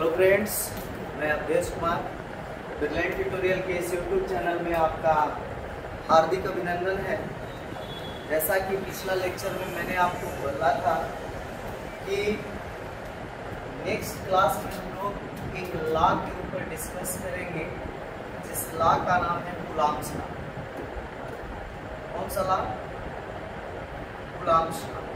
Hello friends, मैं Awadhesh Kumar Birland tutorial के इस यूट्यूब चैनल में आपका हार्दिक अभिनंदन है। जैसा कि पिछला लेक्चर में मैंने आपको बोला था कि नेक्स्ट क्लास में हम लोग एक लॉ के ऊपर डिस्कस करेंगे, जिस लॉ का नाम है कूलॉम्स लॉ। कौन सा लॉ? Coulomb's law.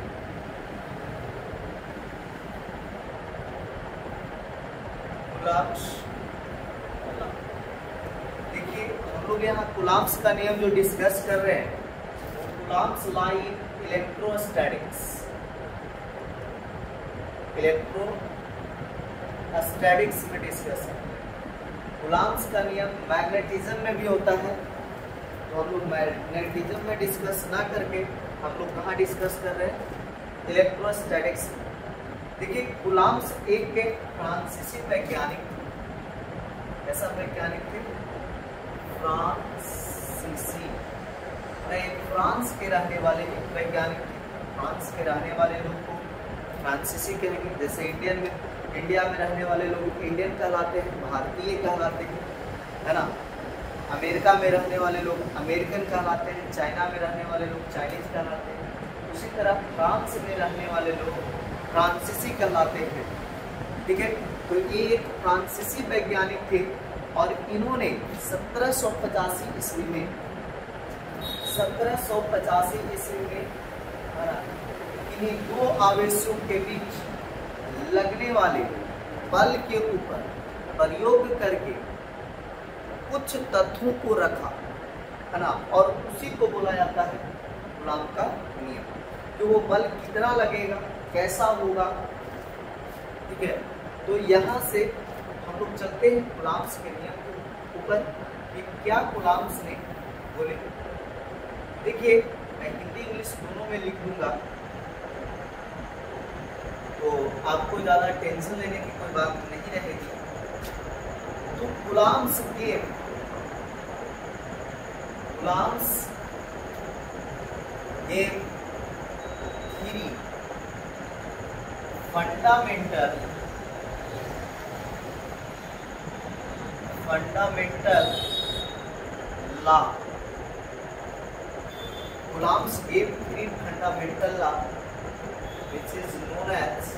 देखिए, हम लोग यहाँ कूलॉम्स का नियम जो डिस्कस कर रहे हैं वो कूलॉम्स लॉ इन इलेक्ट्रोस्टैटिक्स में डिस्कस है। कूलॉम्स का नियम मैग्नेटिज्म में भी होता है, तो हम लोग मैग्नेटिज्म में डिस्कस ना करके हम लोग कहाँ डिस्कस कर रहे हैं? इलेक्ट्रोस्टैटिक्स में। देखिए, कूलॉम्स एक के फ्रांसीसी वैज्ञानिक, ऐसा वैज्ञानिक थे फ्रांसीसी, फ्रांस के रहने वाले एक वैज्ञानिक थे। फ्रांस के रहने वाले लोग को फ्रांसीसी कहेंगे। जैसे इंडिया में रहने वाले लोग इंडियन कहलाते हैं, भारतीय कहलाते हैं, है ना। अमेरिका में रहने वाले लोग अमेरिकन कहलाते हैं, चाइना में रहने वाले लोग चाइनीज कहलाते हैं। उसी तरह फ्रांस में रहने वाले लोग फ्रांसीसी कहलाते हैं। ठीक है, तो ये एक फ्रांसीसी वैज्ञानिक थे और इन्होंने 1785 ईस्वी में इन्हीं दो आवेशों के बीच लगने वाले बल के ऊपर प्रयोग करके कुछ तथ्यों को रखा, है ना, और उसी को बोला जाता है कूलॉम का नियम। कि वो बल कितना लगेगा, कैसा होगा। ठीक है, तो यहाँ से हम लोग चलते हैं कूलॉम्स के नियम के ऊपर कि क्या कूलॉम्स ने बोले। देखिए, मैं हिंदी इंग्लिश दोनों में लिख दूंगा, तो आपको ज़्यादा टेंशन लेने की कोई बात नहीं रहेगी। तो Coulomb's gave three fundamental law. Coulomb's gave three fundamental law, which is known as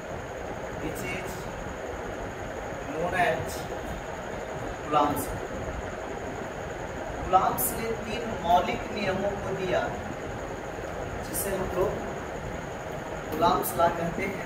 Coulomb's. Coulomb's ने तीन मौलिक नियमों को दिया, जिसे हम लोग कूलॉम्स लॉ कहते हैं।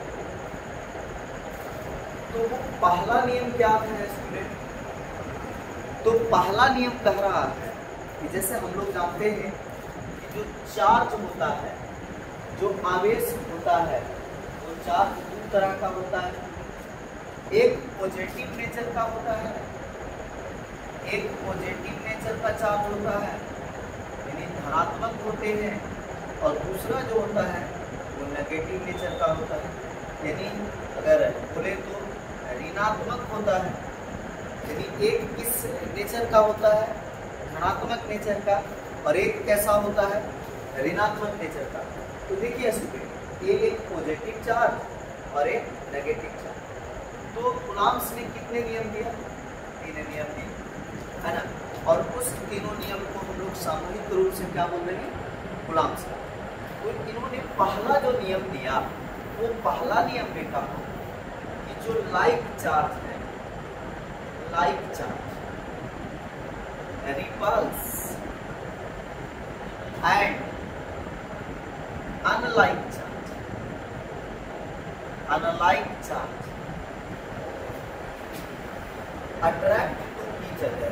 तो वो पहला नियम क्या है स्टूडेंट? तो पहला नियम कह रहा है कि जैसे हम लोग जानते हैं कि जो चार्ज होता है, जो आवेश होता है, वो चार्ज दो तरह का होता है। एक पॉजिटिव नेचर का होता है, एक पॉजिटिव नेचर का चार्ज होता है, यानी धनात्मक होते हैं, और दूसरा जो होता है वो नेगेटिव नेचर का होता है, यानी अगर बोले तो ऋणात्मक होता है। यानी एक किस नेचर का होता है? धनात्मक नेचर का, और एक कैसा होता है? ऋणात्मक नेचर का। तो देखिए स्टूडेंट, ये एक पॉजिटिव चार्ज और एक नेगेटिव चार्ज। तो कूलॉम्स ने कितने नियम दिया? तीन नियम दिए, है ना। और उस तीनों नियम को हम लोग सामूहिक रूप से क्या बोल रहे हैं? कूलॉम्स का। तो इन्होंने पहला जो नियम दिया, वो पहला नियम में कहा कि जो लाइक चार्ज है, like charge repels and unlike charge attract to each other,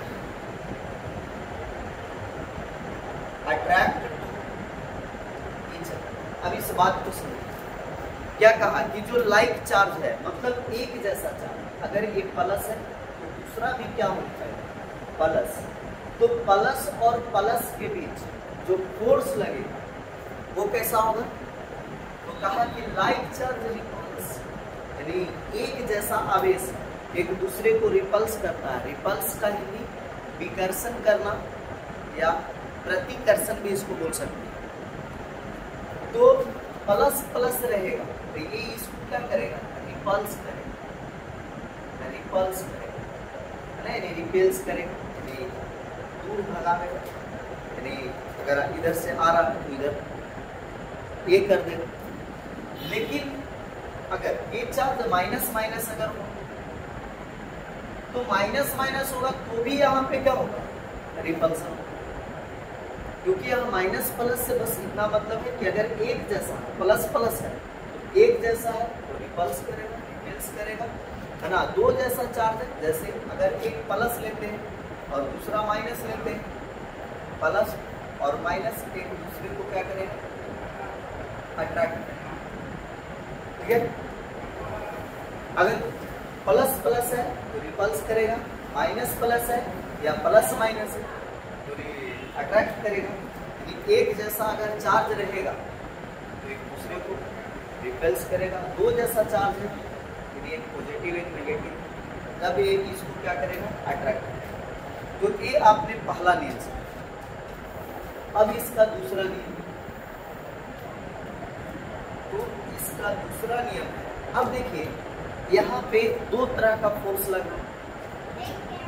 अब इस बात को सुनिए। क्या कहा कि जो लाइक चार्ज है, मतलब एक जैसा चार्ज, अगर ये प्लस है तो दूसरा भी क्या होता है? प्लस। तो प्लस और प्लस के बीच जो फोर्स लगेगा वो कैसा होगा? तो कहा कि लाइक चार्ज रिपल्स, यानी एक जैसा आवेश एक दूसरे को रिपल्स करता है। रिपल्स का हिंदी विकर्षण करना या प्रतिकर्षण भी इसको बोल सकते हैं। तो प्लस प्लस रहेगा तो ये इसको क्या करेगा? रिपल्स करेगा। रिपल्स करेगा, है ना, यानी रिपेल्स करेगा, यानी दूर भगावेगा, यानी अगर इधर से आ रहा है तो इधर ये कर देगा। लेकिन अगर ये चार्ज माइनस माइनस अगर हो तो माइनस माइनस होगा तो भी यहाँ पे क्या होगा, रिपल्सन होगा, क्योंकि यहाँ माइनस प्लस से बस इतना मतलब है कि अगर एक जैसा प्लस प्लस है तो एक जैसा है तो रिपल्स करेगा, रिपेल्स करेगा, है ना। दो जैसा चार्ज है, जैसे अगर एक प्लस लेते हैं और दूसरा माइनस लेते हैं, प्लस और माइनस एक दूसरे को क्या करेगा, अट्रैक्ट करेगा, ठीक है। अगर प्लस प्लस है तो रिपल्स करेगा, माइनस प्लस है या प्लस माइनस है तो अट्रैक्ट करेगा। यानी एक जैसा अगर चार्ज रहेगा तो एक दूसरे को रिपल्स करेगा। दो जैसा चार्ज है, यानी एक पॉजिटिव एक नेगेटिव, तब ये इसको क्या करेगा, अट्रैक्ट करेगा। तो ये आपने पहला नियम समझा। अब इसका दूसरा नियम, तो इसका दूसरा नियम है, अब देखिए यहाँ पे दो तरह का फोर्स लग रहा है,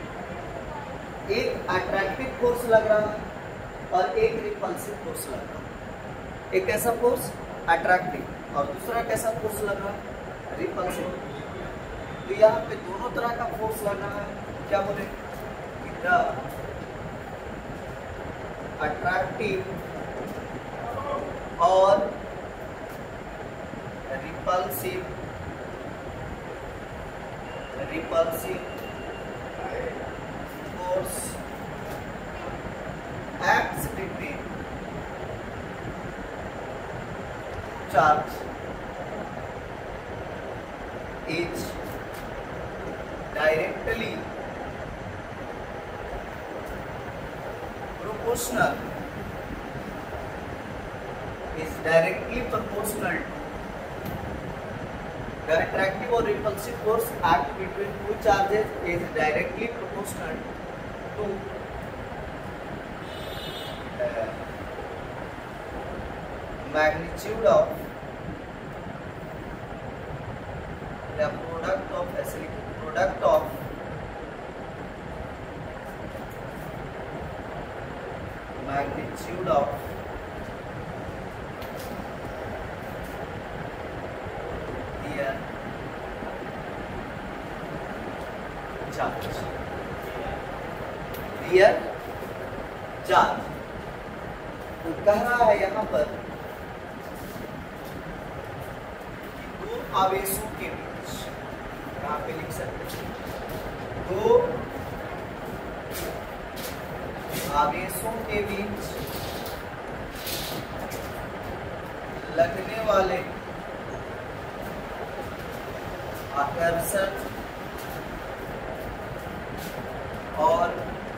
एक अट्रैक्टिव फोर्स लग रहा है और एक रिपल्सिव फोर्स लग रहा है। एक कैसा फोर्स, अट्रैक्टिव, और दूसरा कैसा फोर्स लग रहा है, रिपल्सिव। तो यहाँ पे दोनों तरह का फोर्स लग रहा है, क्या बोले, द अट्रैक्टिव और repulsive force acts between charge is directly proportional to the attractive or repulsive force act between two charges is directly proportional to magnitude of the product of magnitude of real charge. तो कह रहा है यहाँ पर दो आवेशों के बीच, यहाँ पे लिख सकते हैं, दो आवेशों के बीच लगने वाले आकर्षण और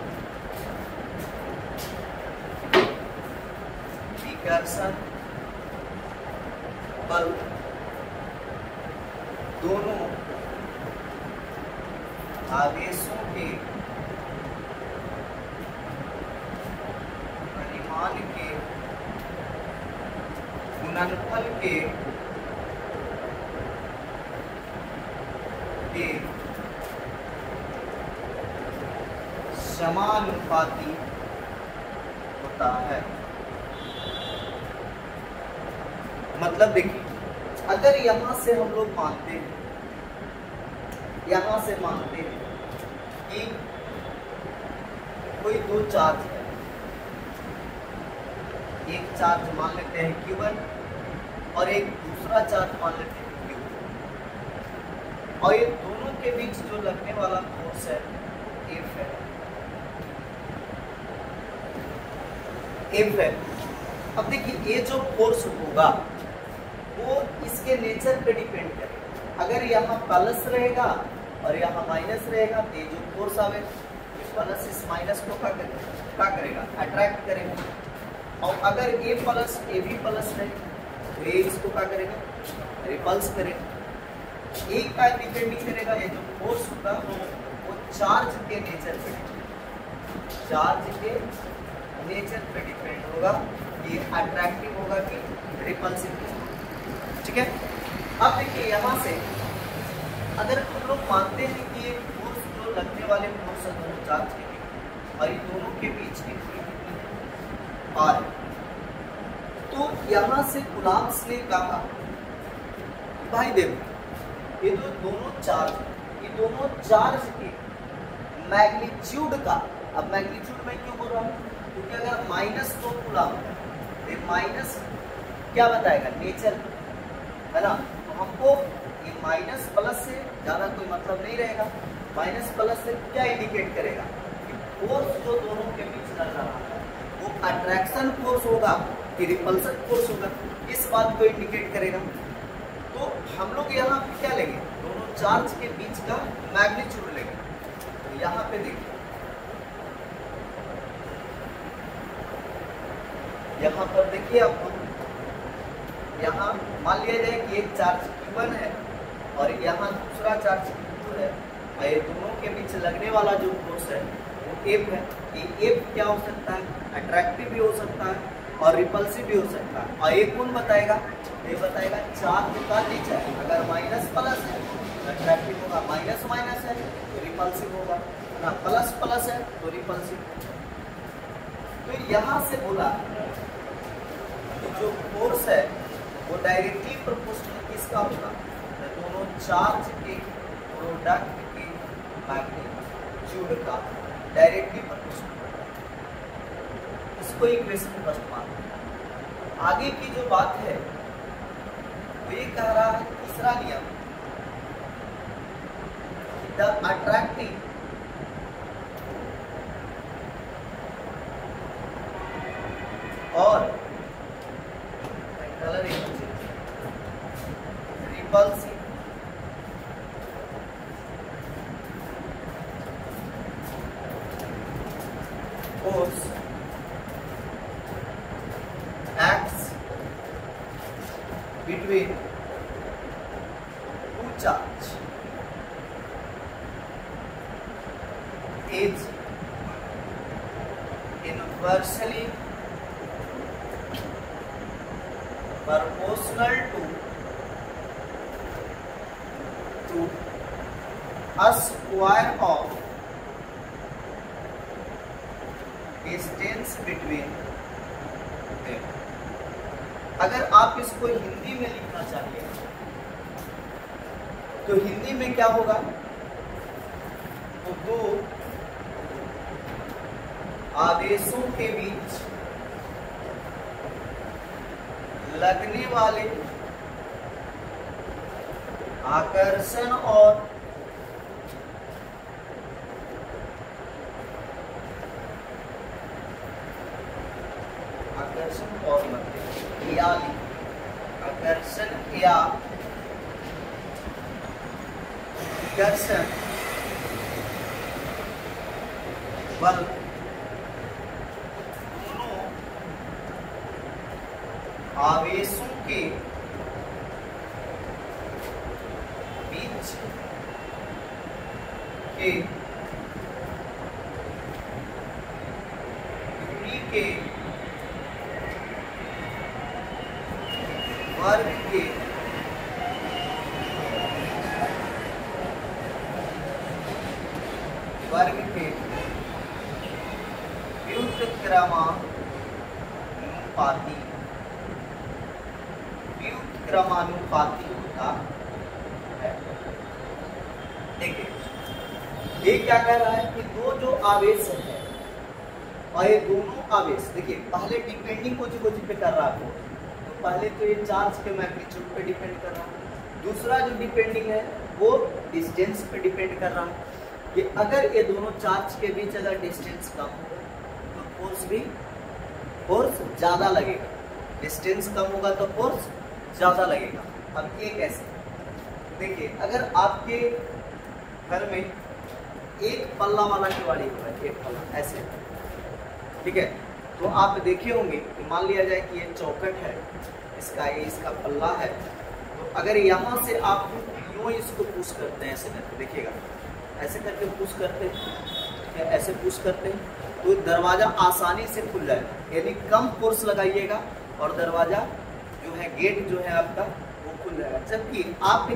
विकर्षण बल दोनों आवेशों के परिमाण के गुणनफल के समानुपाती होता है। मतलब देखिए, अगर यहां से हम लोग मानते हैं, यहां से मानते हैं कि कोई दो चार्ज है, एक चार्ज मान लेते हैं Q1 और एक दूसरा चार्ज मान लेते हैं Q2, और ये दोनों के बीच जो लगने वाला फोर्स है F है, F है। अब देखिए ये जो फोर्स होगा वो इसके नेचर पे डिपेंड करेगा। अगर यहाँ प्लस रहेगा और यहाँ माइनस रहेगा तो ये जो फोर्स आवे प्लस इस माइनस को क्या करेगा, अट्रैक्ट करेगा। और अगर ए प्लस ए भी प्लस रहे तो ये इसको क्या करेगा, रिपल्स करेगा। एक का डिपेंड नहीं करेगा, ये जो फोर्स होगा वो चार्ज के नेचर पे, चार्ज के नेचर पे डिपेंड होगा कि अट्रैक्टिव होगा कि रिपल्सिव होगा। ठीक है। अब देखिए यहाँ से अगर हम लोग मानते हैं कि ये फोर्स जो लगने वाले फोर्स है दोनों चार्ज के बीच और इन दोनों के बीच की दूरी कितनी है r, तो यहां से कुलाम्ब्स ने कहा भाई देखो ये जो दोनों चार्ज, ये दोनों चार्ज के मैग्नीट्यूड का, अब मैग्नीट्यूड में क्यों बोल रहा हूँ क्योंकि अगर -2 कूलम्ब है, माइनस क्या बताएगा नेचर है ना, तो हमको ये माइनस प्लस से ज़्यादा कोई मतलब नहीं रहेगा। माइनस प्लस से क्या इंडिकेट करेगा कि फोर्स जो दोनों के बीच लग रहा है वो अट्रैक्शन फोर्स होगा कि रिपल्सन फोर्स होगा, इस बात को इंडिकेट करेगा। तो हम लोग यहाँ पे क्या लेंगे, दोनों चार्ज के बीच का मैग्नीट्यूड लेंगे। तो यहाँ पे देखिए, यहाँ पर देखिए आपको, यहाँ मान लिया जाए कि एक चार्ज Q1 है और यहाँ दूसरा चार्ज Q2 है और ये दोनों के बीच लगने वाला जो फोर्स है वो F है। ये F क्या हो सकता है, अट्रैक्टिव भी हो सकता है और रिपल्सिव भी हो सकता है। और ये कौन बताएगा, ये बताएगा चार्ज का नेचर। अगर माइनस प्लस है तो अट्रैक्टिव होगा, माइनस माइनस है तो रिपल्सिव होगा ना, प्लस प्लस है तो रिपल्सिव। तो यहाँ से बोला जो फोर्स है वो डायरेक्टली प्रोपोर्शनल किसका होगा, दोनों चार्ज के प्रोडक्ट के मैग्नीट्यूड का डायरेक्टली प्रोपोर्शनल। इसको इक्वेशन फर्स्ट मान। आगे की जो बात है वो ये कह रहा है तीसरा नियम, द अट्रैक्टिव और repulsive force acts between two charge is inversely proportional to a square of distance between them। अगर आप इसको हिंदी में लिखना चाहिए तो हिंदी में क्या होगा, तो दो आवेशों के बीच लगने वाले आकर्षण और आकर्षण या विकर्षण बल दोनों आवेशों के बीच के दूरी के वर्ग के व्युत्क्रमानुपाती होता है। देखिए ये क्या कह रहा है कि दो जो आवेश है और ये दोनों आवेश, देखिए पहले डिपेंडिंग कोची पे कर रहा है, तो पहले तो ये चार्ज के मैग्नीट्यूड पे डिपेंड कर रहा है, दूसरा जो डिपेंडिंग है वो डिस्टेंस पे डिपेंड कर रहा है कि अगर ये दोनों चार्ज के बीच अगर डिस्टेंस कम होगा तो फोर्स ज़्यादा लगेगा, डिस्टेंस कम होगा तो फोर्स ज़्यादा लगेगा। अब ये कैसे, देखिए अगर आपके घर में एक पल्ला वाला केवाड़ी होगा, एक पल्ला ऐसे, ठीक है, तो आप देखे होंगे कि मान लिया जाए कि ये चौखट है, इसका पल्ला है, तो अगर यहाँ से आप यूँ इसको पुश करते हैं, ऐसे करके देखिएगा, ऐसे करके पुश करते हैं, ऐसे पुश करते हैं तो दरवाज़ा आसानी से खुल जाएगा, यानी कम फोर्स लगाइएगा और दरवाज़ा जो है, गेट जो है आपका वो खुल जाएगा। जबकि आप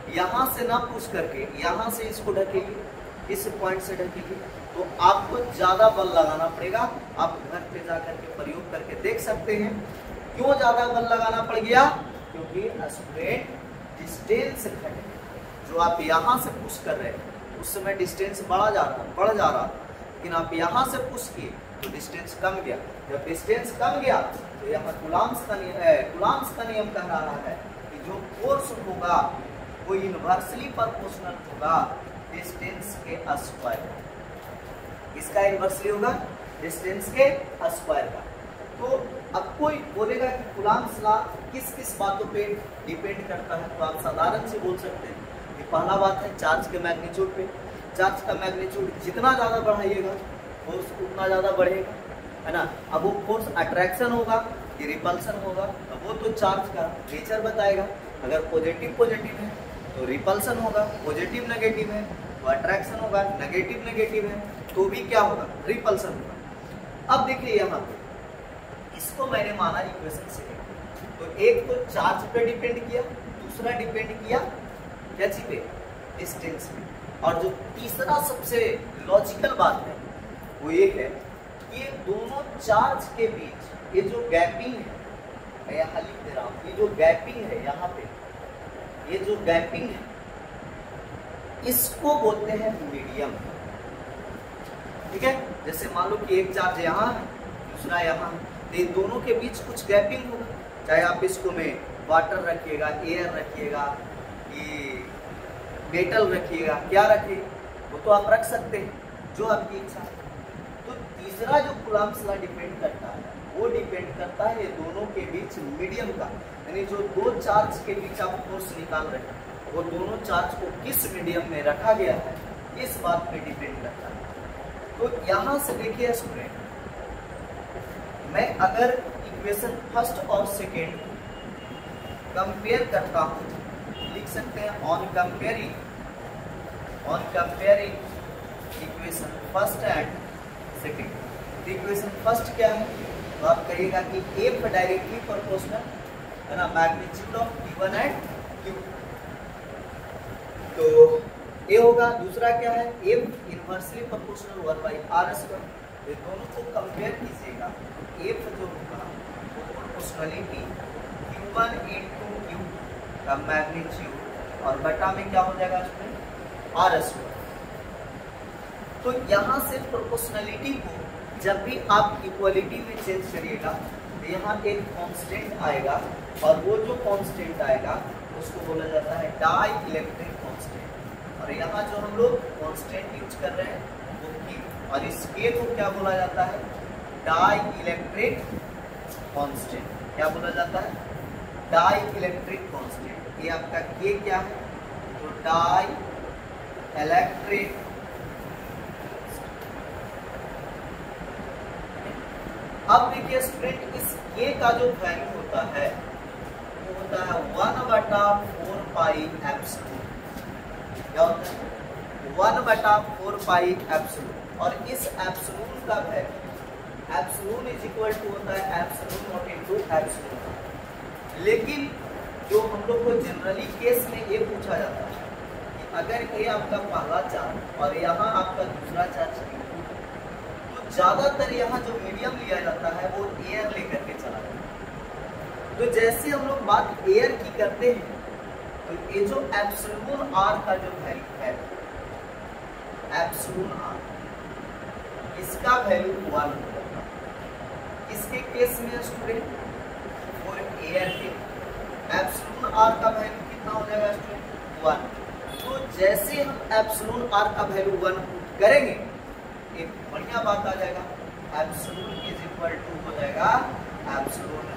यहाँ से ना पुश करके यहाँ से इसको ढकेलिए, इस पॉइंट से ढकेलिए, तो आपको ज्यादा बल लगाना पड़ेगा। आप घर पे जाकर के प्रयोग करके देख सकते हैं। क्यों ज्यादा बल लगाना पड़ गया? क्योंकि स्टूडेंट डिस्टेंस घटे। जो आप यहाँ से पुश कर रहे हैं उस समय डिस्टेंस बढ़ जा रहा, लेकिन आप यहाँ से पुश किए तो डिस्टेंस कम गया। जब डिस्टेंस कम गया तो यहाँ कूलम्ब्स का नियम कह रहा है कि जो फोर्स होगा वो इनवर्सली प्रोपोर्शनल होगा डिस्टेंस के स्क्वायर। इसका इनवर्सली होगा डिस्टेंस के स्क्वायर का। तो अब कोई बोलेगा कि कूलम्ब्स लॉ किस किस बातों पे डिपेंड करता है, तो आप साधारण से बोल सकते हैं कि पहला बात है चार्ज के मैग्नीट्यूड पे। चार्ज का मैग्नीट्यूड जितना ज़्यादा बढ़ाइएगा फोर्स उतना ज़्यादा बढ़ेगा, है ना। अब वो फोर्स अट्रैक्शन होगा कि रिपल्सन होगा, अब वो तो चार्ज का नेचर बताएगा। अगर पॉजिटिव है तो रिपल्सन होगा, पॉजिटिव नेगेटिव है तो अट्रैक्शन होगा, नेगेटिव है तो भी क्या होगा? रिपल्सन होगा। अब देखिए यहाँ पे इसको मैंने माना इक्वेशन से, तो एक तो चार्ज पे डिपेंड किया, दूसरा डिपेंड किया क्या चीज पे? डिस्टेंस पे। और जो तीसरा सबसे लॉजिकल बात है वो ये है कि ये दोनों चार्ज के बीच ये जो गैपिंग है, मैं यहाँ लिख दे रहा हूँ, ये जो गैपिंग है यहाँ पे, ये जो गैपिंग है इसको बोलते हैं मीडियम। ठीक है, जैसे मान लो कि एक चार्ज यहाँ है दूसरा यहाँ है, तो ये दोनों के बीच कुछ गैपिंग होगा। चाहे आप इसको में वाटर रखिएगा, एयर रखिएगा, ये मेटल रखिएगा, क्या रखिएगा वो तो आप रख सकते हैं जो आपकी इच्छा है। तो तीसरा जो कूलम्ब्स लॉ डिपेंड करता है वो डिपेंड करता है ये दोनों के बीच मीडियम का, यानी जो दो चार्ज के बीच आप फोर्स निकाल रहे हैं वो दोनों चार्ज को किस मीडियम में रखा गया है इस बात पे डिपेंड करता है। तो यहाँ से देखिए स्टूडेंट, मैं अगर इक्वेशन फर्स्ट और सेकेंड कंपेयर करता हूँ, लिख सकते हैं on comparing equation first and second. Equation first क्या है? तो आप कहिएगा कि एफ डायरेक्टली प्रोपोर्शनल है ना magnitude of P1 and Q, तो ए होगा। दूसरा क्या है? F inversely proportional 1/r²। ये दोनों को कंपेयर कीजिएगा, एफ जो होगा वो प्रोपोर्शनलिटी Q1 into Q का मैग्नीट्यूड और बटा में क्या हो जाएगा इसमें? r²। तो यहाँ से प्रोपोर्शनलिटी को जब भी आप इक्वलिटी में चेंज करिएगा तो यहाँ एक कांस्टेंट आएगा, और वो जो कांस्टेंट आएगा उसको बोला जाता है डाई इलेक्ट्रिक कांस्टेंट। और यहाँ जो हम लोग कांस्टेंट यूज कर रहे हैं वो K, और इस K को क्या बोला जाता है? Dielectric constant. क्या बोला जाता है? Dielectric constant. ये आपका K क्या है? तो डाई इलेक्ट्रिक। अब देखिए स्टूडेंट, इस K का जो वैल्यू होता है वो होता है 1/4 पाई एप्सिलॉन। क्या होता है? 1/4 पाई एप्सिलॉन। और इस एप्सिलॉन का value, epsilon is equal to होता है एप्सिलॉन नॉट इनटू एप्सिलॉन। लेकिन जो हम लोग को जनरली केस में ये पूछा जाता है कि अगर ये आपका पहला चार्ज और यहाँ आपका दूसरा चार्ज, ज्यादातर यहाँ जो मीडियम लिया जाता है वो एयर लेकर के चला जाता है। तो जैसे हम लोग बात एयर की करते हैं तो ये जो एप्सिलॉन आर का जो वैल्यू है, एप्सिलॉन आर, इसका वैल्यू 1 हो जाता है। इसके केस में स्टूडेंट फॉर एयर के एप्सिलॉन आर का वैल्यू कितना हो जाएगा स्टूडेंट? 1। तो जैसे हम एप्सिलॉन आर का वैल्यू 1 करेंगे एक बढ़िया बात आ जाएगा, एप्सिलॉन इज इक्वल टू हो जाएगा एप्सिलॉन।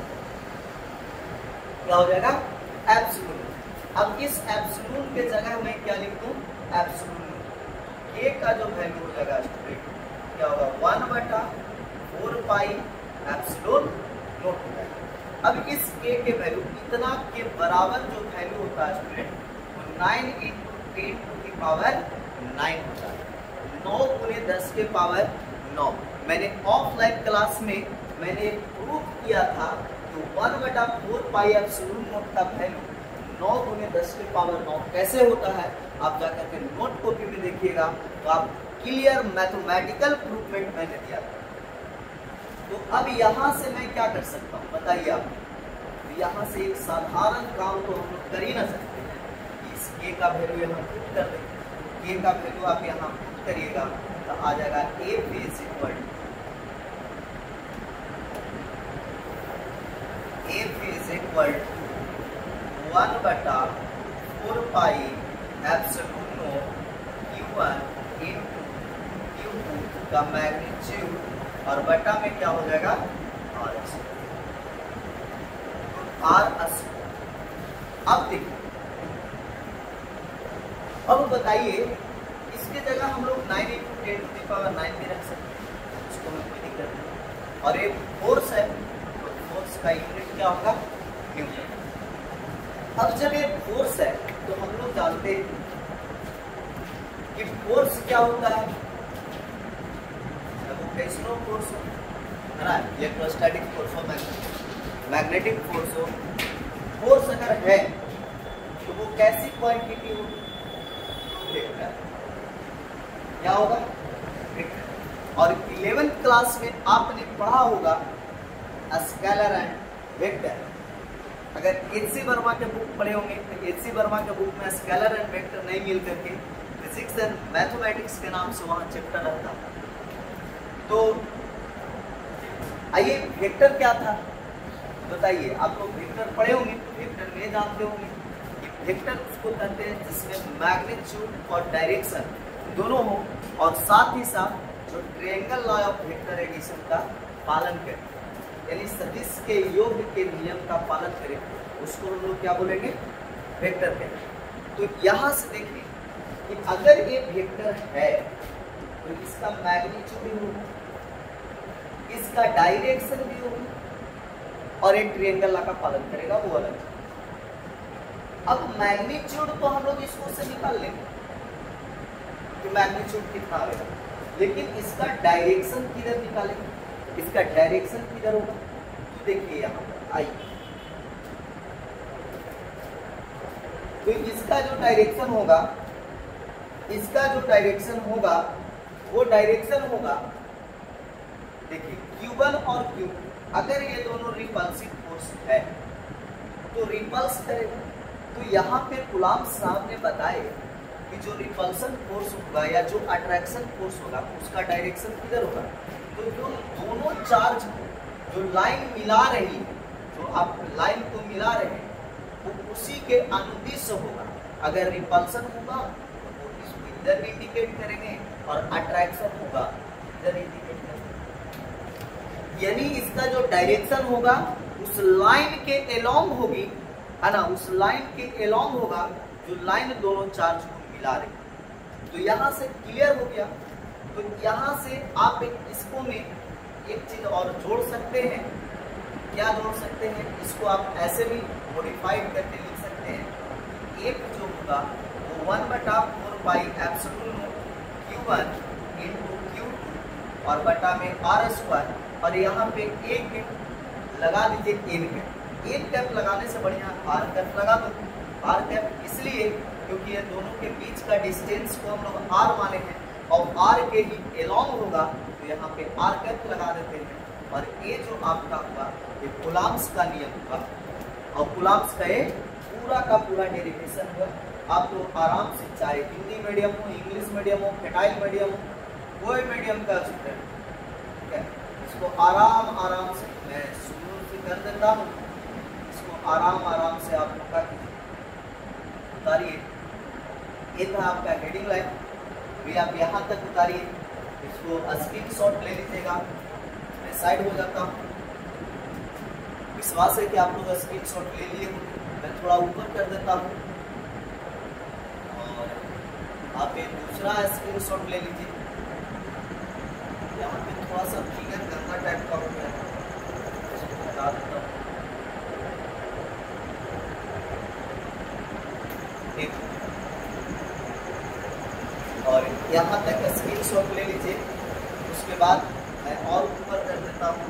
क्या हो जाएगा? एप्सिलॉन। अब इस एप्सिलॉन के जगह मैं क्या लिख दूं? एप्सिलॉन। K का जो वैल्यू हो जाएगा स्टूडेंट क्या होगा? 1/4 पाई एप्सिलॉन नॉट हो जाएगा। अब इस K के वैल्यू इतना के बराबर जो वैल्यू होता है स्टूडेंट वो 9 × 10⁹ होता है। 9 × 10⁻⁹। मैंने ऑफलाइन क्लास में मैंने प्रूव किया था कि 1/4 पाई एप्सिलॉन नॉट का वैल्यू 9 गुने 10 की पावर 9 कैसे होता है आप जाकर के नोट कॉपी में देखिएगा, तो आप क्लियर मैथमेटिकल प्रूफमेंट मैंने दिया था। तो अब यहाँ से मैं क्या कर सकता हूँ बताइए आप। तो यहाँ से एक साधारण काम तो हम लोग कर ही ना सकते हैं। इस k का वैल्यू यहाँ पुट कर देंगे, k का वैल्यू आप यहाँ पुट करिएगा तो आ जाएगा f is equal 1/4 pi epsilon naught q1 into q2 का मैग्नीट्यूड और बटा में क्या हो जाएगा r स्क्वायर। अब देखिए, अब बताइए इसके जगह हम लोग 9 × 10⁹ भी रख सकते हैं, उसको में कोई दिक्कत नहीं। और एक फोर्स है तो फोर्स का यूनिट क्या होगा न्यूटन। अब जब ये फोर्स है तो हम लोग जानते हैं कि फोर्स क्या होता है, वो टेंसिलो फोर्स है ना, इलेक्ट्रोस्टैटिक फोर्स हो, मैग्नेटिक फोर्स हो, फोर्स अगर है तो वो कैसी क्वांटिटी होगी वेक्टर, क्या होगा वेक्टर। और 11th क्लास में आपने पढ़ा होगा स्केलर एंड वेक्टर। अगर एच.सी. वर्मा के बुक पढ़े होंगे तो एच.सी. वर्मा के बुक में स्केलर एंड वेक्टर नहीं मिल करके फिजिक्स एंड मैथमेटिक्स के नाम से वहां चैप्टर रहता। तो आइए वेक्टर क्या था बताइए। आप लोग वेक्टर पढ़े होंगे तो वेक्टर में जानते होंगे कि वेक्टर उसको कहते हैं जिसमें मैग्नीट्यूड और डायरेक्शन दोनों हो और साथ ही साथ जो triangle law of vector addition का पालन करे, यानी सदिश के योग के नियम का पालन करें, उसको हम लोग क्या बोलेंगे वेक्टर कहेंगे। तो यहाँ से देखिए कि अगर ये वेक्टर है तो इसका मैग्नीट्यूड भी होगा, इसका डायरेक्शन भी होगा और एक ट्रायंगल लॉ का पालन करेगा, वो अलग। अब मैग्नीट्यूड तो हम लोग इसको से निकाल लेंगे कि मैग्नीट्यूड कितना आएगा, लेकिन इसका डायरेक्शन किधर निकालेंगे, इसका डायरेक्शन किधर होगा। तो देखिए यहाँ पर आइए, तो इसका जो डायरेक्शन होगा, इसका जो डायरेक्शन होगा वो डायरेक्शन होगा, देखिए Q1 और Q2 अगर ये दोनों रिपल्सिव फोर्स है तो रिपल्स करेगा। तो यहाँ पे कूलॉम साहब ने बताए कि जो रिपल्सन फोर्स होगा या जो अट्रैक्शन फोर्स होगा उसका डायरेक्शन किधर होगा। तो जो दोनों चार्ज जो लाइन मिला रही है, जो आप लाइन को मिला रहे हैं, वो उसी के अनुदिश होगा। अगर रिपल्सन होगा तो इसको इधर इंडिकेट करेंगे और अट्रैक्शन होगा इधर इंडिकेट करेंगे। यानी इसका जो डायरेक्शन होगा उस लाइन के एलोंग होगी, है ना, उस लाइन के एलोंग होगा जो लाइन दोनों चार्ज को मिला रही। तो यहाँ से क्लियर हो गया। तो यहाँ से आप इसको में एक चीज और जोड़ सकते हैं। क्या जोड़ सकते हैं, इसको आप ऐसे भी मॉडिफाइड करके लिख सकते हैं। एक जो होगा वो 1/4 pi epsilon naught Q1 into Q2 और बटा में R स्क्वायर, और यहाँ पे एक लगा दीजिए एन कैप। एन कैप लगाने से बढ़िया आर कैप लगा दो। आर कैप इसलिए क्योंकि ये दोनों के बीच का डिस्टेंस को हम लोग आर माने हैं और आर के ही एलोंग होगा, तो यहाँ पे आर कैप लगा देते हैं। और ये जो आपका होगा ये कूलॉम्स का नियम होगा, और कूलॉम्स का ये पूरा का पूरा डेरिवेशन होगा। आप लोग आराम से, चाहे हिंदी मीडियम हो, इंग्लिश मीडियम हो, फेटाइल मीडियम हो, कोई मीडियम का स्टूडेंट, ठीक है, इसको आराम आराम से मैं शुरू से कर देता हूँ। इसको आराम आराम से आप लोग का उतारिए। ये था आपका हेडिंग लाइन, भी आप यहाँ तक उतारिए। इसको स्क्रीनशॉट ले लीजिएगा। मैं साइड हो जाता हूँ। विश्वास है कि आप लोग स्क्रीनशॉट ले लिए। मैं थोड़ा ऊपर कर देता हूँ और आप एक दूसरा स्क्रीनशॉट ले लीजिए। यहाँ पे थोड़ा सा फिगर गंदा टाइप का हो गया है, इसको हटा देता हूँ। ठीक, और यहाँ तक स्क्रीनशॉट ले लीजिए। उसके बाद मैं और ऊपर कर देता हूँ।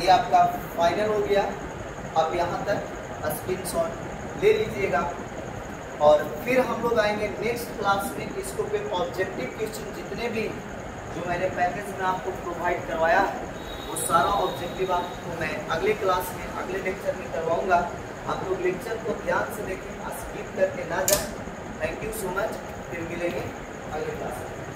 ये आपका फाइनल हो गया। आप यहाँ तक स्क्रीनशॉट ले लीजिएगा और फिर हम लोग आएंगे नेक्स्ट क्लास में। इसको पे ऑब्जेक्टिव क्वेश्चन जितने भी जो मैंने पैकेज में आपको प्रोवाइड करवाया है वो सारा ऑब्जेक्टिव आपको मैं अगले क्लास में अगले लेक्चर में करवाऊंगा। आप लोग लेक्चर को ध्यान से देखें, स्किप करके ना जाएं। Thank you so much. फिर मिलेंगे अगले क्लास में।